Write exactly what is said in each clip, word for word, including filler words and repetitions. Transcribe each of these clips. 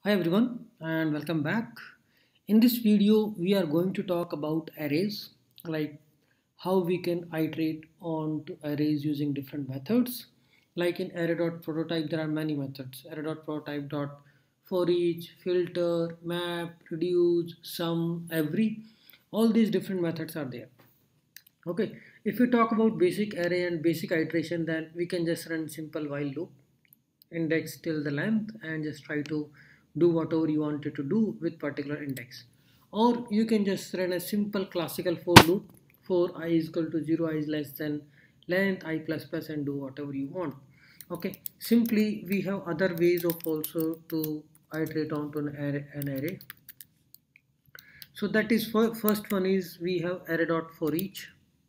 Hi everyone and welcome back. In this video we are going to talk about arrays, like how we can iterate on to arrays using different methods. Like in array.prototype there are many methods: array.prototype for each, filter, map, reduce, sum, every. All these different methods are there. Okay, if we talk about basic array and basic iteration, then we can just run simple while loop, index till the length, and just try to do whatever you wanted to do with particular index. Or you can just run a simple classical for loop for I is equal to zero, I is less than length, I plus plus, and do whatever you want. Okay, simply we have other ways of also to iterate onto an array, an array. So that is for first one is we have array dot for each.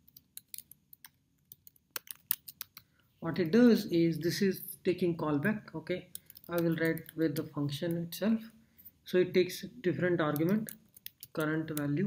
What it does is this is taking callback. Okay, I will write with the function itself. So it takes different argument, current value,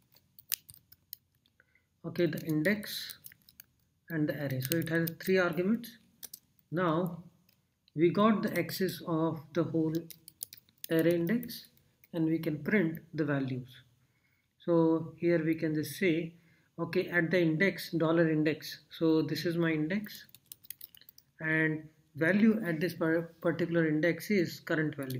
okay, the index and the array. So it has three arguments. Now we got the access of the whole array index and we can print the values. So here we can just say, okay, at the index, dollar index, so this is my index, and value at this particular index is current value,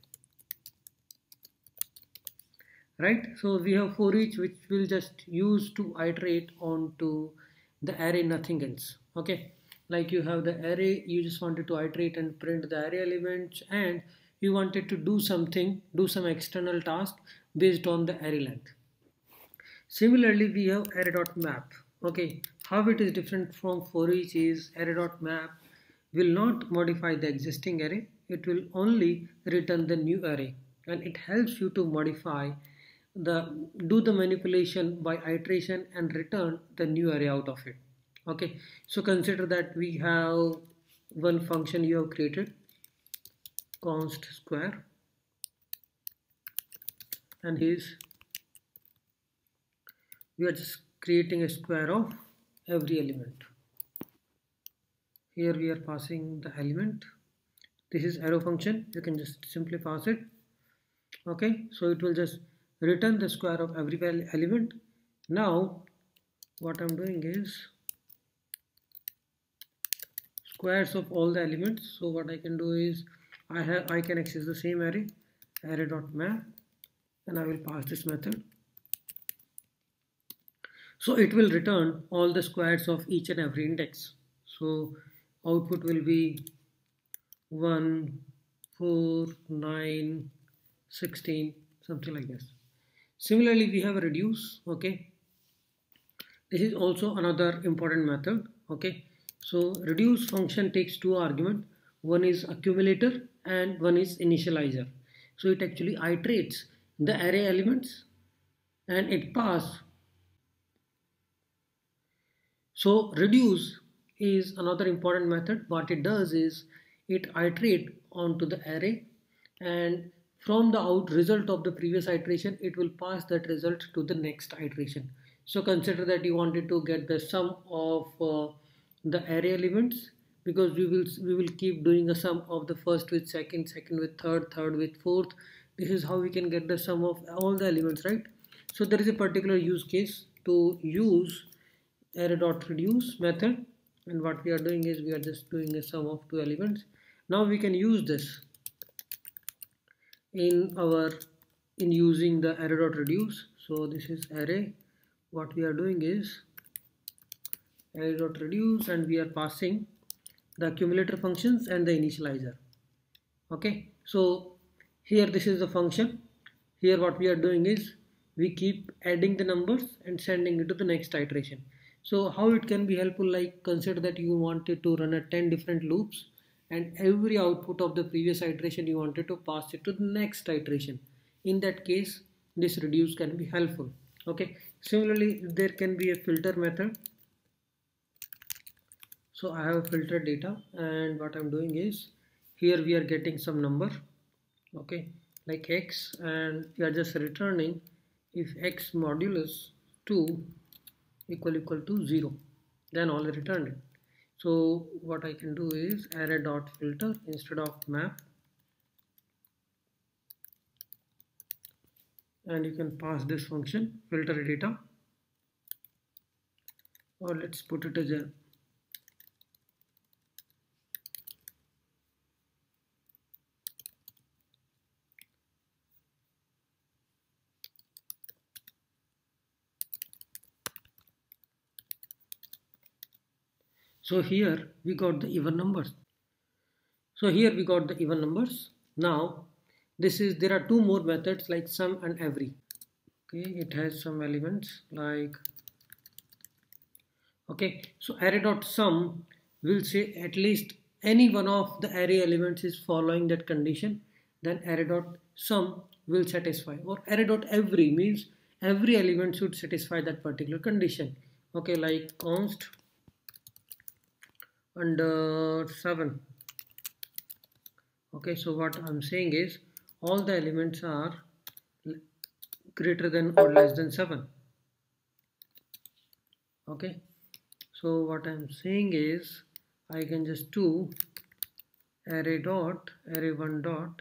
right? So we have for each, which will just use to iterate on to the array, nothing else. Okay, like you have the array, you just wanted to iterate and print the array elements, and you wanted to do something, do some external task based on the array length. Similarly, we have array.map. Okay, how it is different from for each is array.map will not modify the existing array, it will only return the new array, and it helps you to modify the do the manipulation by iteration and return the new array out of it. Okay, so consider that we have one function you have created, const square, and is we are just creating a square of every element. Here we are passing the element. This is arrow function, you can just simply pass it. Okay, so it will just return the square of every element. Now what I'm doing is squares of all the elements. So what I can do is I have I can access the same array, array.map, and I will pass this method. So it will return all the squares of each and every index. So output will be one, four, nine, sixteen, something like this. Similarly, we have a reduce. Okay, this is also another important method. Okay, so reduce function takes two arguments. One is accumulator and one is initializer. So it actually iterates the array elements and it pass. So reduce is another important method. What it does is it iterate onto the array, and from the out result of the previous iteration it will pass that result to the next iteration. So consider that you wanted to get the sum of uh, the array elements, because we will we will keep doing a sum of the first with second, second with third, third with fourth. This is how we can get the sum of all the elements, right? So there is a particular use case to use array.reduce method, and what we are doing is we are just doing a sum of two elements. Now we can use this in our in using the array.reduce. So this is array. What we are doing is array.reduce, and we are passing the accumulator functions and the initializer. Okay, so here this is the function. Here what we are doing is we keep adding the numbers and sending it to the next iteration. So how it can be helpful, like consider that you wanted to run a ten different loops, and every output of the previous iteration you wanted to pass it to the next iteration. In that case, this reduce can be helpful. Okay, similarly there can be a filter method. So I have filtered data, and what I'm doing is here we are getting some number, okay, like x, and we are just returning if x modulus two equal equal to zero, then all returned it. So what I can do is array dot filter instead of map, and you can pass this function filter data, or let's put it as a so here we got the even numbers. So here we got the even numbers. Now this is there are two more methods like sum and every. Okay, it has some elements like okay, so array dot sum will say at least any one of the array elements is following that condition, then array dot sum will satisfy, or array dot every means every element should satisfy that particular condition. Okay, like const under seven. Okay, so what I'm saying is all the elements are greater than or less than seven. Okay, so what I'm saying is I can just do array dot array one dot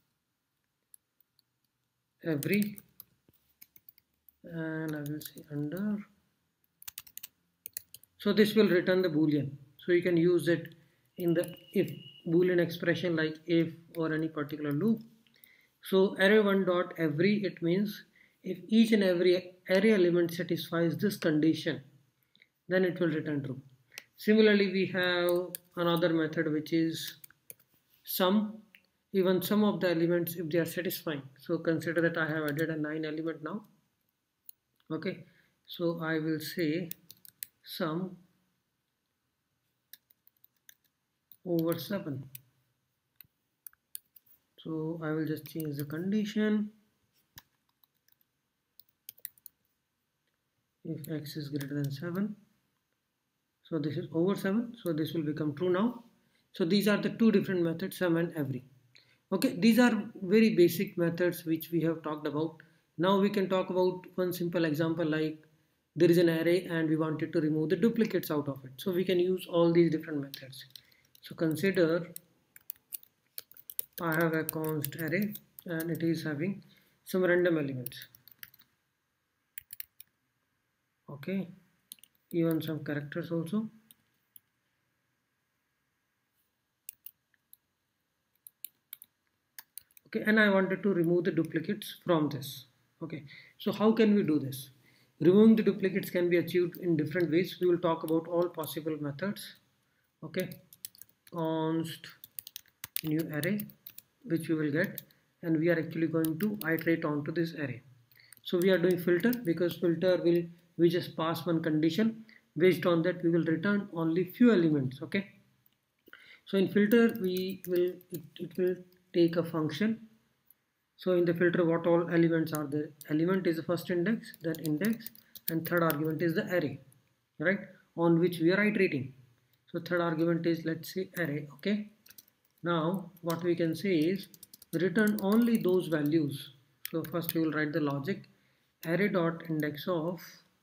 every, and I will say under, so this will return the boolean. So you can use it in the if boolean expression like if or any particular loop. So array one dot every, it means if each and every array element satisfies this condition, then it will return true. Similarly, we have another method which is sum. Even some of the elements if they are satisfying. So consider that I have added a nine element now. Okay, so I will say sum over seven. So I will just change the condition. If x is greater than seven, so this is over seven, so this will become true now. So these are the two different methods, sum and every. Okay, these are very basic methods which we have talked about. Now we can talk about one simple example, like there is an array and we wanted to remove the duplicates out of it. So we can use all these different methods. So consider I have a const array and it is having some random elements. Okay, even some characters also. Okay, and I wanted to remove the duplicates from this. Okay, so how can we do this? Removing the duplicates can be achieved in different ways. We will talk about all possible methods. Okay, const new array, which we will get, and we are actually going to iterate onto this array. So we are doing filter because filter will we just pass one condition. Based on that, we will return only few elements. Okay, so in filter we will it, it will take a function. So in the filter, what all elements are there? Element is the first index, that index, and third argument is the array, right, on which we are iterating. So third argument is, let's say, array. Okay, now what we can say is return only those values. So first we will write the logic, array dot index of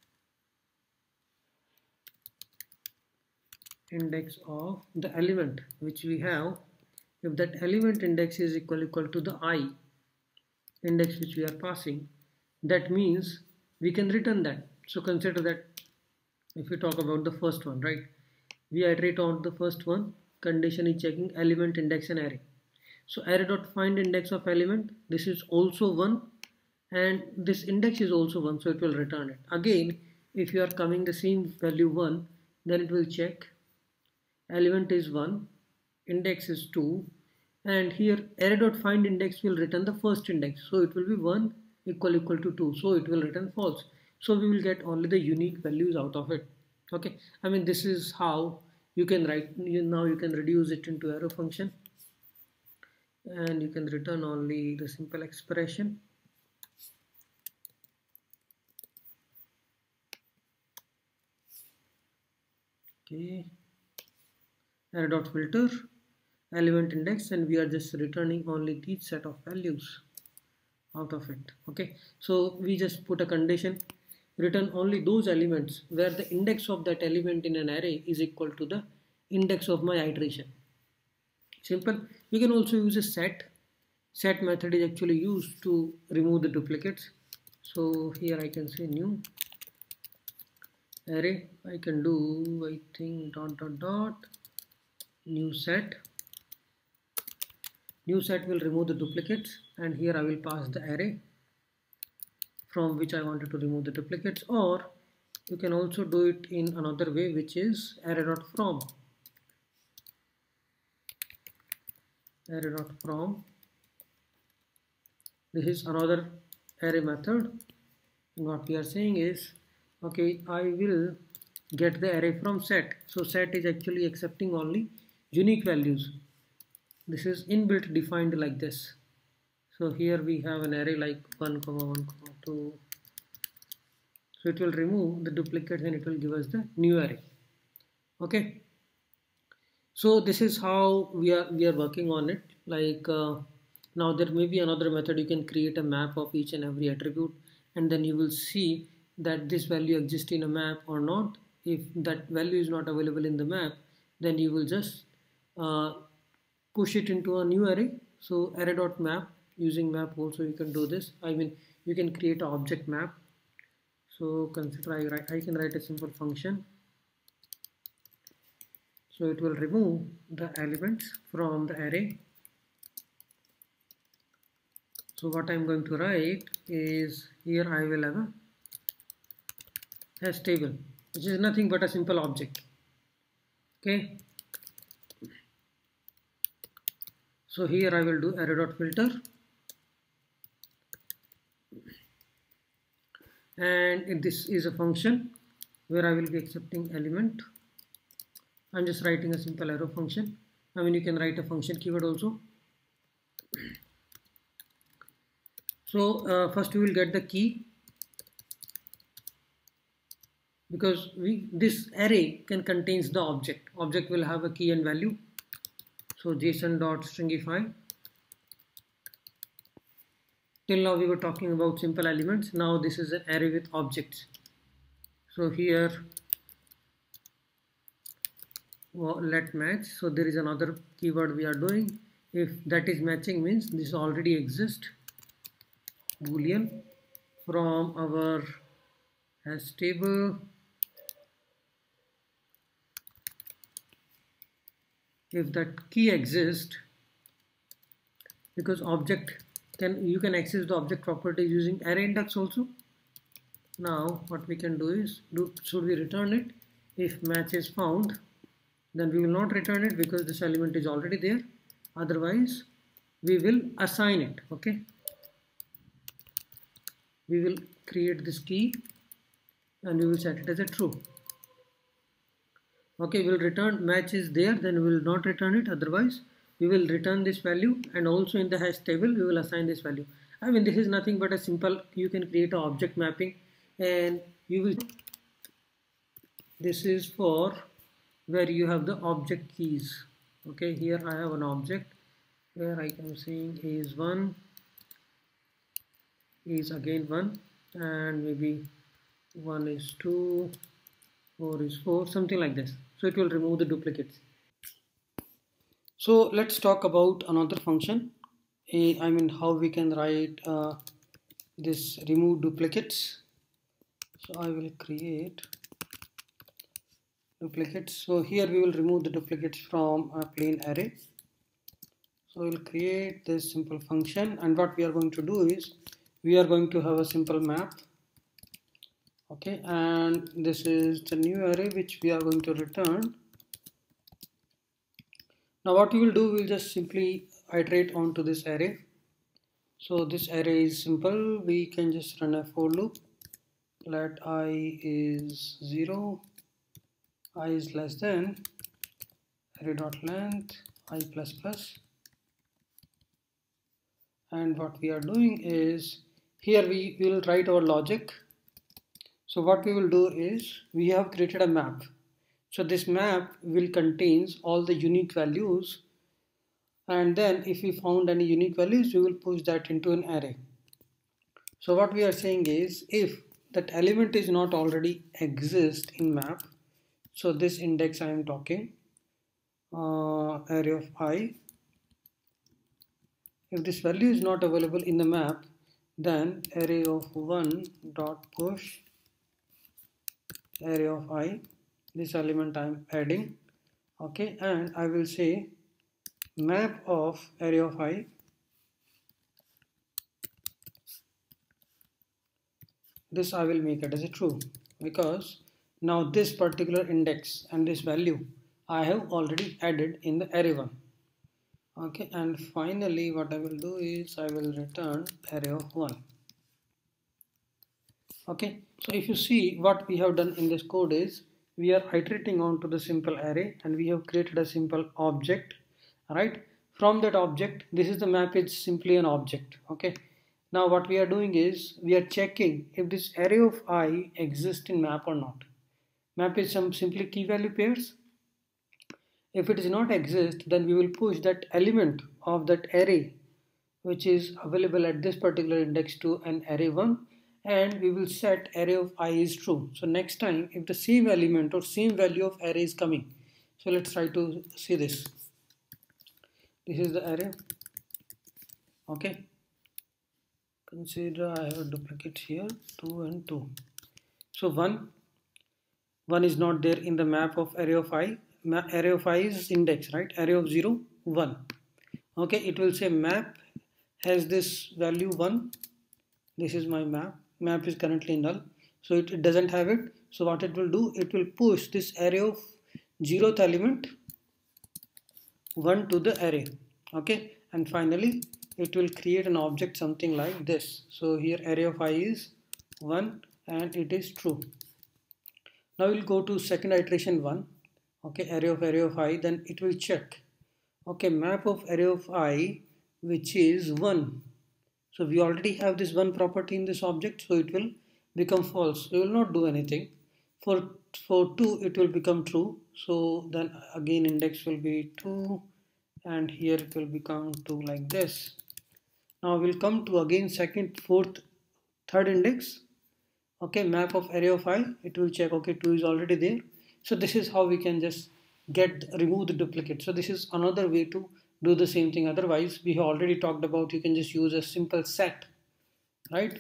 index of the element which we have. If that element index is equal equal to the I index which we are passing, that means we can return that. So consider that if we talk about the first one, right, we iterate on the first one, condition is checking element index and array. So array dot find index of element, this is also one, and this index is also one, so it will return it. Again, if you are coming the same value one, then it will check element is one, index is two, and here array dot find index will return the first index, so it will be one equal equal to two, so it will return false. So we will get only the unique values out of it. Okay, I mean, this is how you can write. You now you can reduce it into arrow function, and you can return only the simple expression. Okay, array dot filter element index, and we are just returning only these set of values out of it. Okay, so we just put a condition, return only those elements where the index of that element in an array is equal to the index of my iteration. Simple. You can also use a set. Set method is actually used to remove the duplicates. So here I can say new array. I can do, I think, dot dot dot new set. New set will remove the duplicates, and here I will pass the array from which I wanted to remove the duplicates, or you can also do it in another way, which is array.from. Array.from. This is another array method. And what we are saying is, okay, I will get the array from set. So set is actually accepting only unique values. This is inbuilt defined like this. So here we have an array like one comma one comma two. So it will remove the duplicates and it will give us the new array. Okay. So this is how we are we are working on it. Like uh, now there may be another method. You can create a map of each and every attribute, and then you will see that this value exists in a map or not. If that value is not available in the map, then you will just uh, push it into a new array. So array.map, using map also you can do this. I mean, you can create an object map. So consider I, write, I can write a simple function. So it will remove the elements from the array. So what I'm going to write is, here I will have a hash table, which is nothing but a simple object. Okay. So here I will do array.filter, and this is a function where I will be accepting element. I'm just writing a simple arrow function. I mean, you can write a function keyword also. So uh, first we will get the key, because we this array can contains the object. Object will have a key and value. So json.stringify. Till now we were talking about simple elements. Now this is an array with objects. So here, well, let match. So there is another keyword we are doing. If that is matching, means this already exists. Boolean from our hash table. If that key exists, because object can you can access the object properties using array index also. Now what we can do is, do should we return it? If match is found, then we will not return it because this element is already there. Otherwise we will assign it. Okay, we will create this key and we will set it as a true. Okay, we will return match is there, then we will not return it. Otherwise we will return this value, and also in the hash table we will assign this value. I mean, this is nothing but a simple, you can create an object mapping, and you will, this is for where you have the object keys. Okay, here I have an object where I am saying is one, is again one, and maybe one is two, four is four, something like this. So it will remove the duplicates. So let's talk about another function. I mean, how we can write uh, this remove duplicates. So I will create duplicates. So here we will remove the duplicates from a plain array. So we'll create this simple function, and what we are going to do is we are going to have a simple map. Okay, and this is the new array which we are going to return. Now what we will do, we will just simply iterate onto this array. So this array is simple. We can just run a for loop. Let I is zero, I is less than array dot length I plus plus. And what we are doing is, here we will write our logic. So what we will do is, we have created a map. So this map will contains all the unique values, and then if we found any unique values, we will push that into an array. So what we are saying is, if that element is not already exist in map, so this index I am talking, uh, array of I, if this value is not available in the map, then array of one dot push array of I, this element I am adding, okay, and I will say map of array of I, this I will make it as a true, because now this particular index and this value I have already added in the array one. Okay, and finally what I will do is I will return array of one. Okay, so if you see what we have done in this code is we are iterating on to the simple array and we have created a simple object, right? From that object, this is the map, it's simply an object. Okay, now what we are doing is we are checking if this array of I exists in map or not. Map is some simply key value pairs. If it does not exist, then we will push that element of that array which is available at this particular index to an array one, and we will set array of I is true. So next time if the same element or same value of array is coming, so let's try to see this. This is the array. Okay, consider I have a duplicate here, two and two. So one one is not there in the map of array of I. Array of I is index, right? Array of zero, one. Okay, it will say map has this value one. This is my map. Map is currently null, so it, it doesn't have it. So what it will do, it will push this array of zeroth element one to the array. Okay, and finally it will create an object something like this. So here array of I is one and it is true. Now we'll go to second iteration one. Okay, array of array of I, then it will check. Okay, map of array of I which is one. So we already have this one property in this object, so it will become false. We will not do anything. For for two it will become true. So then again index will be two and here it will become two like this. Now we'll come to again second, fourth, third index. Okay, map of array of I, it will check. Okay, two is already there. So this is how we can just get remove the duplicate. So this is another way to do the same thing. Otherwise we have already talked about you can just use a simple set, right?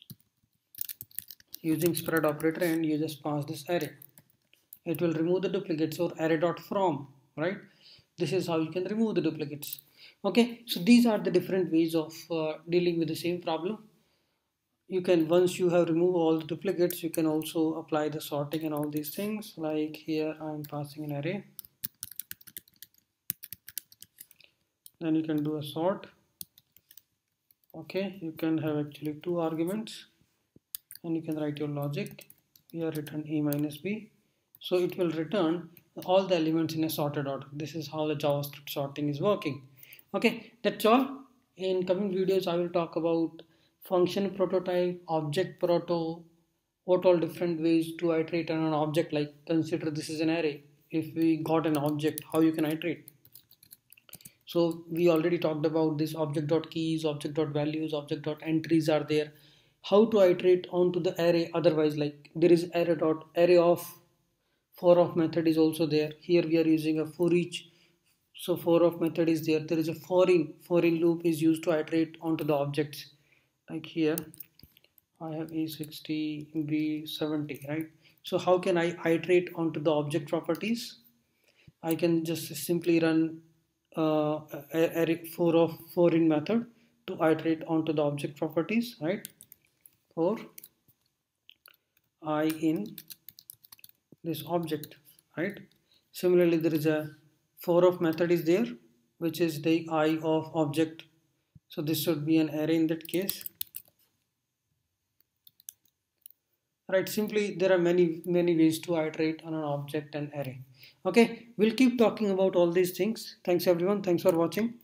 Using spread operator, and you just pass this array. It will remove the duplicates, or array dot from, right? This is how you can remove the duplicates. Okay, so these are the different ways of uh, dealing with the same problem. You can, once you have removed all the duplicates, you can also apply the sorting and all these things. Like here I'm passing an array, then you can do a sort. Okay, you can have actually two arguments and you can write your logic. Here return a minus b, so it will return all the elements in a sorted order. This is how the JavaScript sorting is working. Okay, that's all. In coming videos I will talk about function prototype, object proto, what all different ways to iterate on an object. Like consider this is an array. If we got an object, how you can iterate. So we already talked about this object.keys, object.values, object.entries are there. How to iterate onto the array otherwise, like there is array dot array of for of method is also there. Here we are using a for each. So for of method is there. There is a for in. For in loop is used to iterate onto the objects. Like here I have a sixty, b seventy, right? So how can I iterate onto the object properties? I can just simply run uh, array for of for in method to iterate onto the object properties, right? For I in this object, right? Similarly there is a for of method is there, which is the I of object. So this should be an array in that case. Right, simply there are many many ways to iterate on an object and array. Okay, we'll keep talking about all these things. Thanks everyone. Thanks for watching.